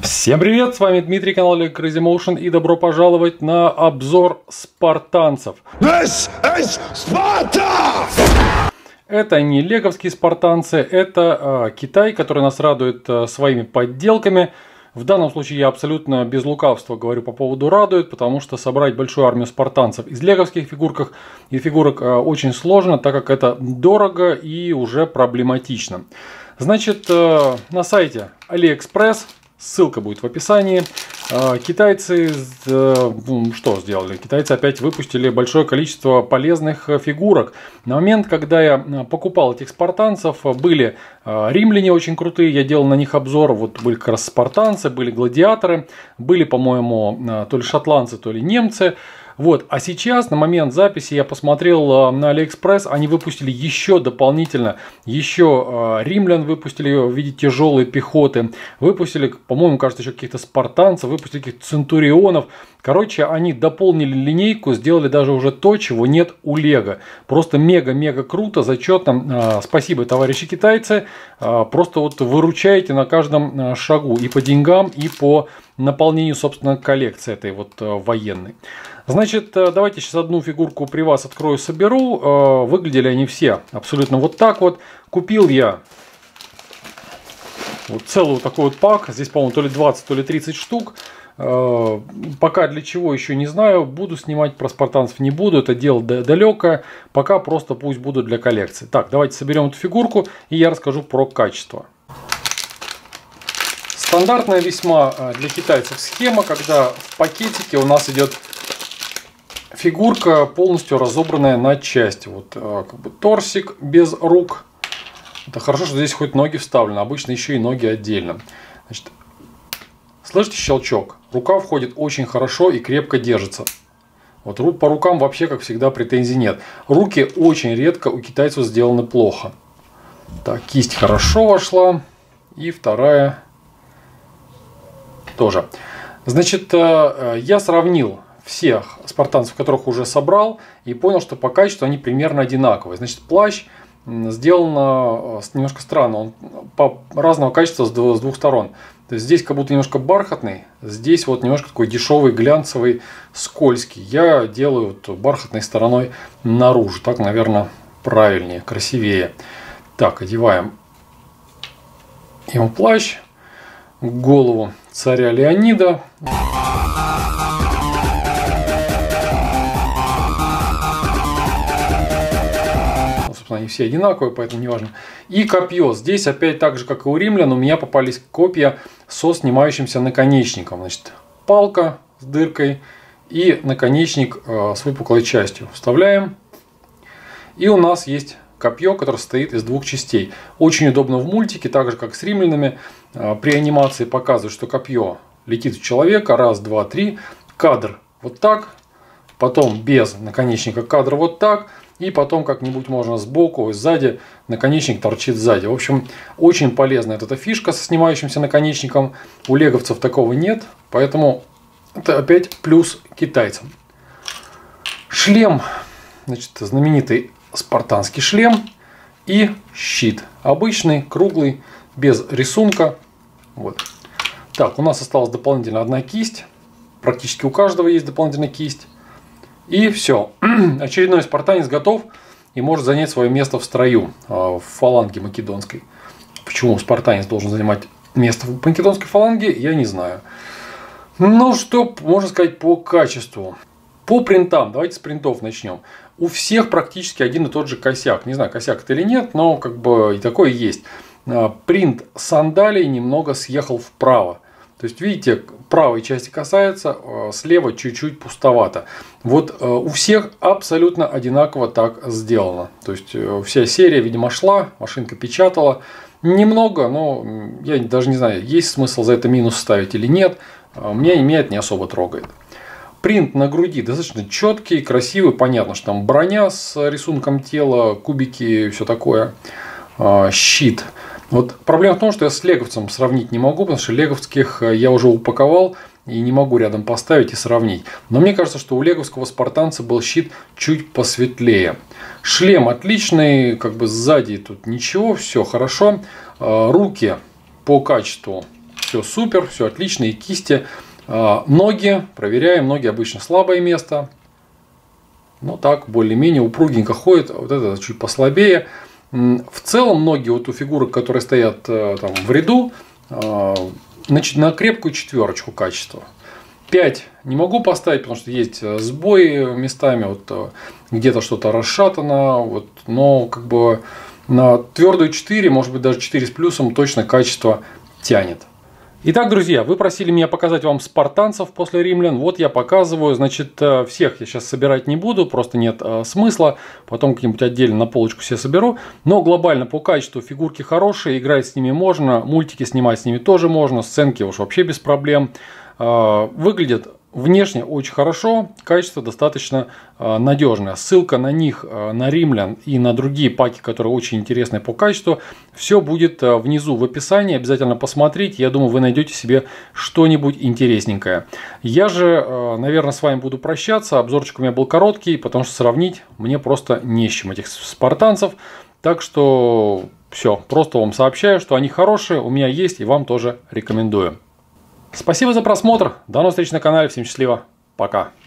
Всем привет, с вами Дмитрий, канал Crazy Motion, и добро пожаловать на обзор спартанцев. This is Sparta! Это не леговские спартанцы, это Китай, который нас радует своими подделками. В данном случае я абсолютно без лукавства говорю по поводу радует, потому что собрать большую армию спартанцев из леговских фигурок очень сложно, так как это дорого и уже проблематично. Значит, на сайте AliExpress, ссылка будет в описании. Китайцы что сделали? Китайцы опять выпустили большое количество полезных фигурок. На момент, когда я покупал этих спартанцев, были римляне очень крутые, я делал на них обзор. Вот были как раз спартанцы, были гладиаторы, были, по-моему, то ли шотландцы, то ли немцы. Вот. А сейчас, на момент записи, я посмотрел на AliExpress, они выпустили еще дополнительно, еще римлян выпустили в виде тяжелой пехоты, выпустили, по-моему, кажется, еще каких-то спартанцев, выпустили каких-то центурионов. Короче, они дополнили линейку, сделали даже уже то, чего нет у Лего. Просто мега-мега круто, зачетно. Спасибо, товарищи китайцы. Просто вот выручаете на каждом шагу и по деньгам, и по наполнению, собственно, коллекции этой вот военной. Значит, давайте сейчас одну фигурку при вас открою, соберу. Выглядели они все абсолютно вот так вот. Купил я вот целый вот такой вот пак. Здесь, по-моему, то ли 20, то ли 30 штук. Пока для чего еще не знаю. Буду снимать про спартанцев, не буду. Это дело далекое. Пока просто пусть будут для коллекции. Так, давайте соберем эту фигурку и я расскажу про качество. Стандартная весьма для китайцев схема, когда в пакетике у нас идет фигурка полностью разобранная на части. Вот как бы торсик без рук. Это хорошо, что здесь хоть ноги вставлены. Обычно еще и ноги отдельно. Значит, слышите щелчок? Рука входит очень хорошо и крепко держится. Вот по рукам вообще, как всегда, претензий нет. Руки очень редко у китайцев сделаны плохо. Так, кисть хорошо вошла. И вторая тоже. Значит, я сравнил всех спартанцев, которых уже собрал, и понял, что по качеству они примерно одинаковые. Значит, плащ сделан немножко странно, он по разного качества с двух сторон. То есть здесь как будто немножко бархатный, здесь вот немножко такой дешевый, глянцевый, скользкий. Я делаю вот бархатной стороной наружу, так, наверное, правильнее, красивее. Так, одеваем ему плащ, голову царя Леонида. Они все одинаковые, поэтому не важно. И копье. Здесь опять так же, как и у римлян, у меня попались копья со снимающимся наконечником. Значит, палка с дыркой и наконечник с выпуклой частью. Вставляем. И у нас есть копье, которое состоит из двух частей. Очень удобно в мультике, так же как с римлянами. При анимации показывают, что копье летит в человека. Раз, два, три. Кадр вот так. Потом без наконечника кадр вот так. И потом как-нибудь можно сбоку, сзади, наконечник торчит сзади. В общем, очень полезная эта фишка со снимающимся наконечником. У леговцев такого нет, поэтому это опять плюс китайцам. Шлем, значит, знаменитый спартанский шлем и щит. Обычный, круглый, без рисунка. Вот. Так, у нас осталась дополнительно одна кисть. Практически у каждого есть дополнительная кисть. И все. Очередной спартанец готов и может занять свое место в строю в фаланге македонской. Почему спартанец должен занимать место в македонской фаланге, я не знаю. Ну, что можно сказать по качеству. По принтам, давайте с принтов начнем. У всех практически один и тот же косяк. Не знаю, косяк это или нет, но как бы и такое есть. Принт сандалий немного съехал вправо. То есть, видите, правой части касается, слева чуть-чуть пустовато. Вот у всех абсолютно одинаково так сделано. То есть, вся серия, видимо, шла, машинка печатала. Немного, но я даже не знаю, есть смысл за это минус ставить или нет. Меня это не особо трогает. Принт на груди достаточно четкий, красивый. Понятно, что там броня с рисунком тела, кубики и все такое. Щит. Вот проблема в том, что я с леговцем сравнить не могу, потому что леговских я уже упаковал и не могу рядом поставить и сравнить. Но мне кажется, что у леговского спартанца был щит чуть посветлее. Шлем отличный, как бы сзади тут ничего, все хорошо. Руки по качеству все супер, все отлично. И кисти, ноги, проверяем, ноги обычно слабое место. Ну так, более-менее упругенько ходит, вот это чуть послабее. В целом ноги вот у фигурок, которые стоят там в ряду, значит, на крепкую 4 качества. 5 не могу поставить, потому что есть сбои местами, вот где-то что-то расшатано, вот, но как бы на твердую 4, может быть даже 4 с плюсом точно качество тянет. Итак, друзья, вы просили меня показать вам спартанцев после римлян. Вот я показываю. Значит, всех я сейчас собирать не буду, просто нет смысла. Потом как-нибудь отдельно на полочку все соберу. Но глобально по качеству фигурки хорошие, играть с ними можно, мультики снимать с ними тоже можно, сценки уж вообще без проблем. Выглядят внешне очень хорошо, качество достаточно надежное. Ссылка на них, на римлян и на другие паки, которые очень интересные по качеству, все будет внизу в описании. Обязательно посмотрите. Я думаю, вы найдете себе что-нибудь интересненькое. Я же, наверное, с вами буду прощаться. Обзорчик у меня был короткий, потому что сравнить мне просто не с чем этих спартанцев. Так что все, просто вам сообщаю, что они хорошие, у меня есть и вам тоже рекомендую. Спасибо за просмотр. До новых встреч на канале. Всем счастливо. Пока.